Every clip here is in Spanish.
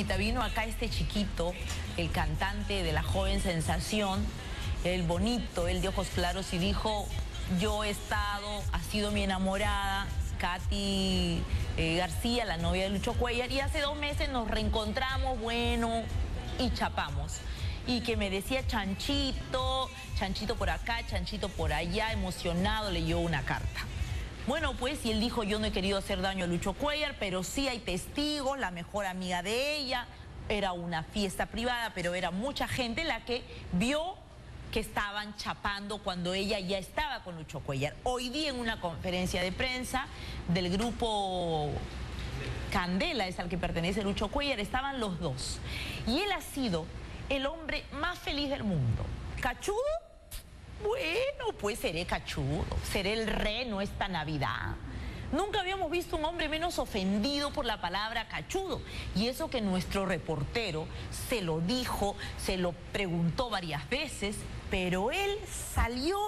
Vino acá este chiquito, el cantante de La Joven Sensación, el bonito, el de ojos claros, y dijo: yo he estado, ha sido mi enamorada, Katy García, la novia de Lucho Cuéllar, y hace 2 meses nos reencontramos, bueno, y chapamos. Y que me decía chanchito, chanchito por acá, chanchito por allá, emocionado, leyó una carta. Bueno, pues, y él dijo: yo no he querido hacer daño a Lucho Cuéllar, pero sí hay testigos, la mejor amiga de ella. Era una fiesta privada, pero era mucha gente la que vio que estaban chapando cuando ella ya estaba con Lucho Cuéllar. Hoy día, en una conferencia de prensa del grupo Candela, es al que pertenece Lucho Cuéllar, estaban los dos. Y él ha sido el hombre más feliz del mundo. ¿Cachudo? Bueno, pues seré cachudo, seré el reno esta Navidad. Nunca habíamos visto un hombre menos ofendido por la palabra cachudo. Y eso que nuestro reportero se lo dijo, se lo preguntó varias veces, pero él salió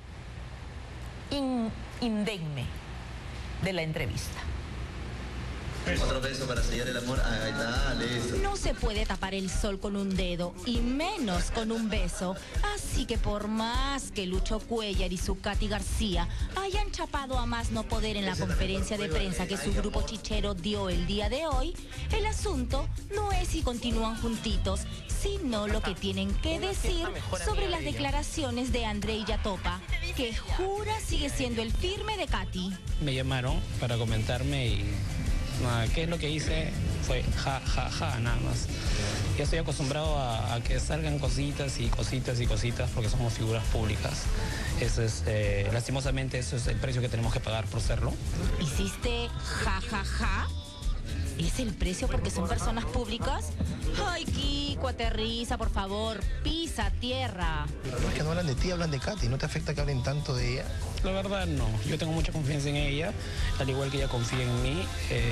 indemne de la entrevista. Otro beso para sellar el amor. Ahí está, listo. No se puede tapar el sol con un dedo, y menos con un beso. Así que por más que Lucho Cuéllar y su Katy García hayan chapado a más no poder en la conferencia de prensa que su grupo chichero dio el día de hoy, el asunto no es si continúan juntitos, sino lo que tienen que decir sobre las declaraciones de Andrei Yatopa, que jura sigue siendo el firme de Katy. Me llamaron para comentarme y qué es lo que hice fue ja, ja, ja, nada más. Ya estoy acostumbrado a que salgan cositas y cositas y cositas porque somos figuras públicas. Eso es, lastimosamente, eso es el precio que tenemos que pagar por serlo. ¿Hiciste ja, ja, ja? ¿Es el precio porque son personas públicas? Ay, Kiko, aterriza, por favor, pisa tierra. No es que no hablan de ti, hablan de Katy. ¿No te afecta que hablen tanto de ella? La verdad no, yo tengo mucha confianza en ella, al igual que ella confía en mí.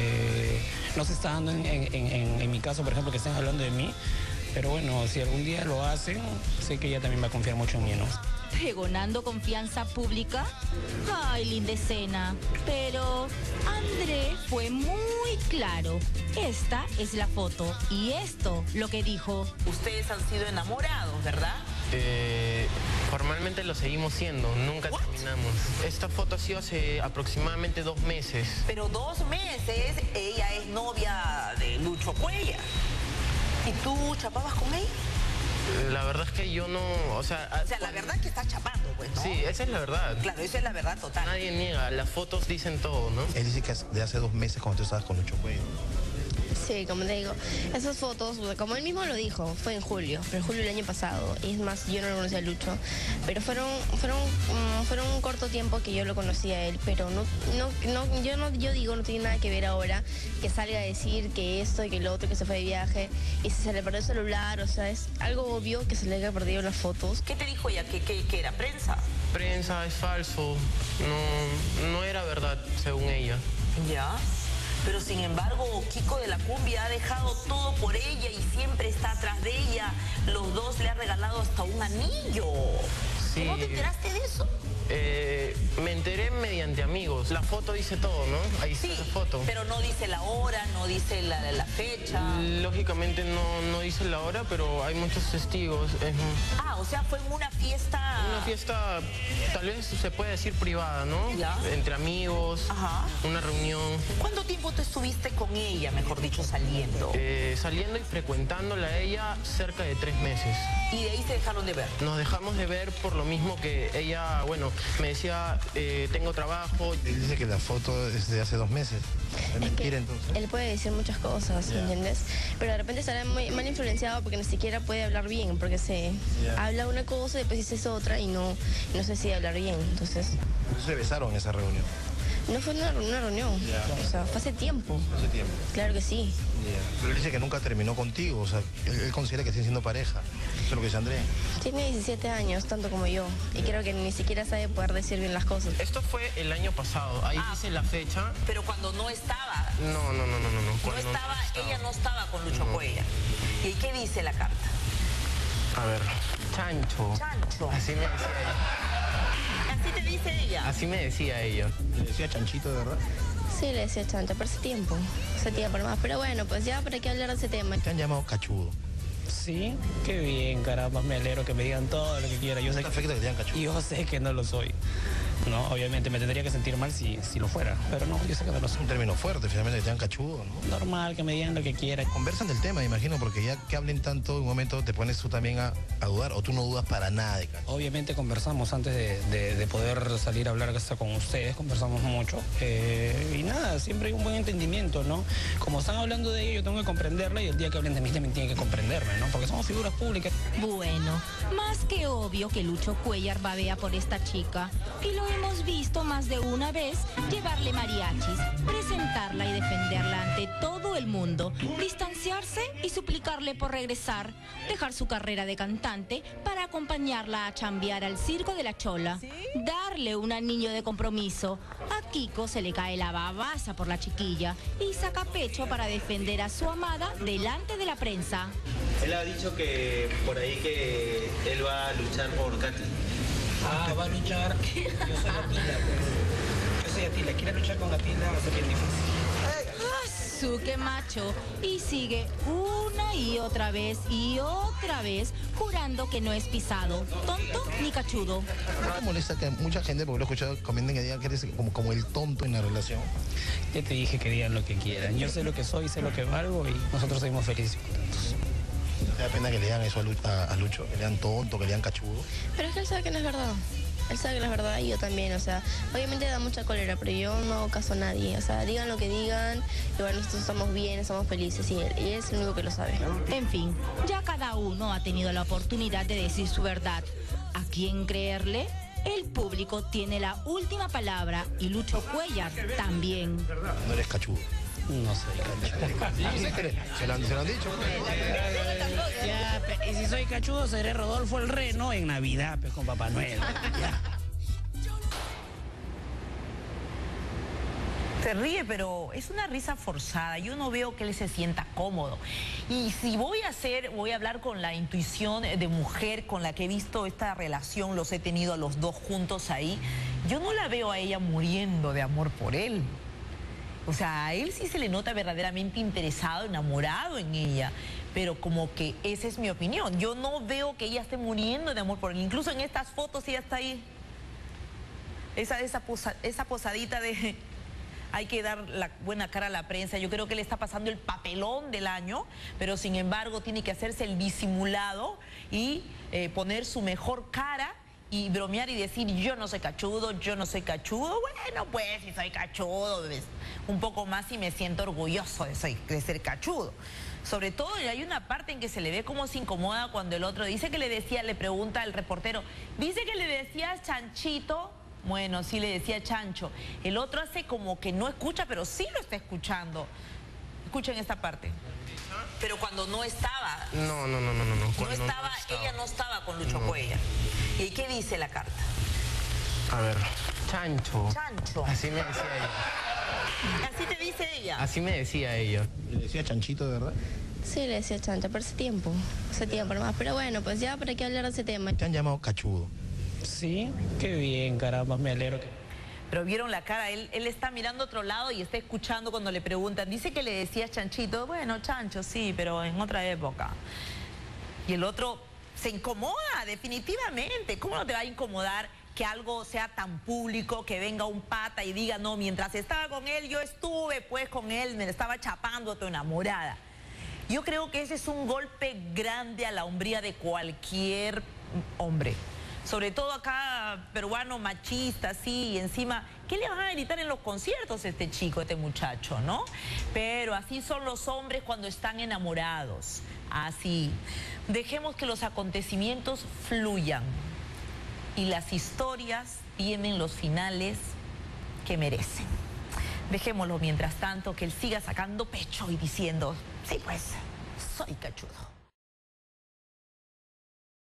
No se está dando en mi caso, por ejemplo, que estén hablando de mí, pero bueno, si algún día lo hacen, sé que ella también va a confiar mucho en mí, ¿no? ¿Pregonando confianza pública? Ay, linda escena. Pero André fue muy claro. Esta es la foto y esto lo que dijo. Ustedes han sido enamorados, ¿verdad? Formalmente lo seguimos siendo, nunca terminamos. Esta foto ha sido hace aproximadamente 2 meses. Pero 2 meses, ella es novia de Lucho Cuéllar. ¿Y tú chapabas con él? La verdad es que yo no, O sea, la verdad es que estás chapando, pues, ¿no? Sí, esa es la verdad. Claro, esa es la verdad total. Nadie niega, las fotos dicen todo, ¿no? Él dice que de hace 2 meses cuando tú estabas con Lucho Cuéllar. Sí, como te digo, esas fotos, como él mismo lo dijo, fue en julio, pero en julio del año pasado. Y es más, yo no lo conocí a Lucho, pero fueron un corto tiempo que yo lo conocí a él, pero yo digo, no tiene nada que ver ahora que salga a decir que esto y que lo otro, que se fue de viaje y si se le perdió el celular, o sea, es algo obvio que se le haya perdido las fotos. ¿Qué te dijo ella? ¿Que era prensa? Prensa, es falso, no era verdad, según ella. Ya. Pero sin embargo, Kiko de la Cumbia ha dejado todo por ella y siempre está atrás de ella. Los dos le han regalado hasta un anillo. Sí. ¿No te enteraste de eso? Me enteré mediante amigos. La foto dice todo, ¿no? Ahí está la foto. Pero no dice la hora, no dice la fecha. Lógicamente no dice la hora, pero hay muchos testigos. O sea, fue en una fiesta... Una fiesta, tal vez se puede decir privada, ¿no? ¿Ya? Entre amigos, una reunión. ¿Cuánto tiempo tú estuviste con ella, mejor dicho, saliendo? Saliendo y frecuentándola a ella cerca de 3 meses. ¿Y de ahí se dejaron de ver? Nos dejamos de ver por lo mismo que ella, bueno, me decía, tengo trabajo. Él dice que la foto es de hace 2 meses. ¿Es mentira entonces? Él puede decir muchas cosas, ¿me entiendes? Pero de repente estará muy mal influenciado porque ni siquiera puede hablar bien, porque se habla una cosa y después dice otra y no sé si hablar bien, entonces... ¿Se besaron en esa reunión? No fue una reunión, o sea, fue hace tiempo. Hace tiempo. Claro que sí. Pero él dice que nunca terminó contigo, o sea, él considera que siguen siendo pareja. Eso es lo que dice André. Tiene 17 años, tanto como yo, y creo que ni siquiera sabe poder decir bien las cosas. Esto fue el año pasado, ahí dice la fecha. Pero cuando no estaba. No. Ella no estaba con Lucho Cuéllar. ¿Y qué dice la carta? A ver, chancho. Chancho. Así me decía ella. ¿Así te dice ella? Así me decía ella. ¿Le decía chanchito de verdad? Sí, le decía chancha, pero hace tiempo nomás. Pero bueno, pues ya para qué hablar de ese tema. Te han llamado cachudo. Sí, qué bien, caramba, me alegro que me digan todo lo que quieran. Yo sé Perfecto que te digan cachudo. yo sé que no lo soy. No, obviamente me tendría que sentir mal si lo fuera, pero no, yo sé que no lo Es soy. un término fuerte, finalmente que te digan cachudo, ¿no? Normal, que me digan lo que quieran. Conversan del tema, imagino, porque ya que hablen tanto, en un momento te pones tú también a dudar, o tú no dudas para nada de Katy. Obviamente conversamos antes de poder salir a hablar hasta con ustedes, conversamos mucho. Y nada, siempre hay un buen entendimiento, ¿no? Como están hablando de ella, yo tengo que comprenderla y el día que hablen de mí también tienen que comprenderme, ¿no? Porque somos figuras públicas. Bueno, más que obvio que Lucho Cuéllar babea por esta chica y lo hemos visto más de una vez llevarle mariachis, presentarla y defenderla ante todo el mundo, distanciarse y suplicarle por regresar, dejar su carrera de cantante para acompañarla a chambear al Circo de la Chola, darle un anillo de compromiso. A Kiko se le cae la babaza por la chiquilla y saca pecho para defender a su amada delante de la prensa. Él ha dicho que por ahí que él va a luchar por Katy. Ah, va a luchar. Yo soy Atila, pues. Yo soy Atila. Quiere luchar con Atila, va a ser bien difícil. Su que macho, y sigue una y otra vez jurando que no es pisado, tonto ni cachudo. ¿No te molesta que mucha gente, porque lo he escuchado, comenten que digan que eres como el tonto en la relación? Ya te dije que digan lo que quieran. Yo sé lo que soy, sé lo que valgo y nosotros seguimos felices y contentos. ¿Te da pena que le digan eso a Lucho? Que le digan tonto, que le digan cachudo. Pero es que él sabe que no es verdad. Él sabe que no es verdad y yo también, o sea, obviamente da mucha cólera, pero yo no hago caso a nadie. O sea, digan lo que digan, y bueno, nosotros estamos bien, estamos felices y él es el único que lo sabe. En fin, ya cada uno ha tenido la oportunidad de decir su verdad. ¿A quién creerle? El público tiene la última palabra y Lucho Cuéllar también. No eres cachudo. No soy cachudo. Se lo han dicho. Ya, y si soy cachudo seré Rodolfo el Reno en Navidad, pues con Papá Noel. Ya. Se ríe, pero es una risa forzada. Yo no veo que él se sienta cómodo. Y si voy a hablar con la intuición de mujer con la que he visto esta relación, los he tenido a los dos juntos ahí, yo no la veo a ella muriendo de amor por él. O sea, a él sí se le nota verdaderamente interesado, enamorado en ella. Pero como que esa es mi opinión. Yo no veo que ella esté muriendo de amor por él. Incluso en estas fotos ella está ahí. Esa posadita de... Hay que dar la buena cara a la prensa. Yo creo que le está pasando el papelón del año, pero sin embargo tiene que hacerse el disimulado y poner su mejor cara y bromear y decir, yo no soy cachudo, yo no soy cachudo. Bueno, pues si soy cachudo, pues, un poco más y me siento orgulloso de ser cachudo. Sobre todo hay una parte en que se le ve cómo se incomoda cuando el otro dice que le pregunta al reportero, dice que le decías chanchito. Bueno, sí le decía chancho. El otro hace como que no escucha, pero sí lo está escuchando. Escuchen esta parte. Pero cuando no estaba. No. Ella no estaba con Lucho Cuéllar. ¿Y qué dice la carta? A ver, chancho. Chancho. Así me decía ella. Así te dice ella. Así me decía ella. ¿Le decía chanchito de verdad? Sí, le decía chancha, pero hace tiempo nomás. Pero bueno, pues ya para qué hablar de ese tema. Te han llamado cachudo. Sí, qué bien, caramba, me alegro que... Pero vieron la cara, él está mirando a otro lado y está escuchando cuando le preguntan. Dice que le decías chanchito. Bueno, chancho, sí, pero en otra época. Y el otro se incomoda, definitivamente. ¿Cómo no te va a incomodar que algo sea tan público, que venga un pata y diga, no, mientras estaba con él, yo estuve pues con él, me estaba chapando a tu enamorada? Yo creo que ese es un golpe grande a la hombría de cualquier hombre. Sobre todo acá, peruano machista, así, y encima, ¿qué le van a gritar en los conciertos a este chico, a este muchacho, no? Pero así son los hombres cuando están enamorados, así. Dejemos que los acontecimientos fluyan y las historias tienen los finales que merecen. Dejémoslo mientras tanto, que él siga sacando pecho y diciendo, sí pues, soy cachudo.